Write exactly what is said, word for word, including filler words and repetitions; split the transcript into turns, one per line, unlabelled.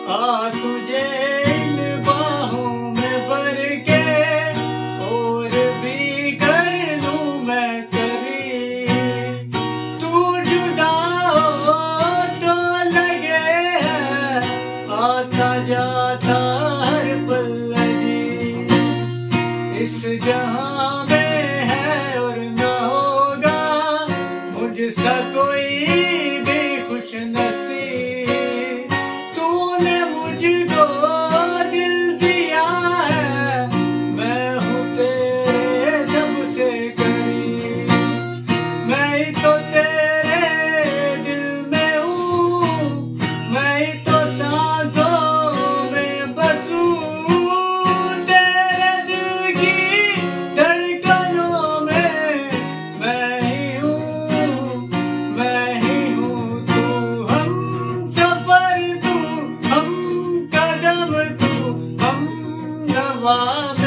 आ तुझे इन बाहों में भर के और भी कर लूं मैं करी। तू जुदा हो तो लगे है आता जाता हर पल अजीब। इस जहां में है और ना होगा मुझसा कोई भी खुश नसीब। तूने मुझको दिल दिया है, मैं हूँ तेरे सबसे करीब। मैं ही तो तेरे दिल में हूँ, मैं ही तो सांसों में बसूं। तेरे दिल की धड़कनों में मैं ही हूँ, मैं ही हूँ। तू हम सफर, तू हम कदम, तू हम नवा।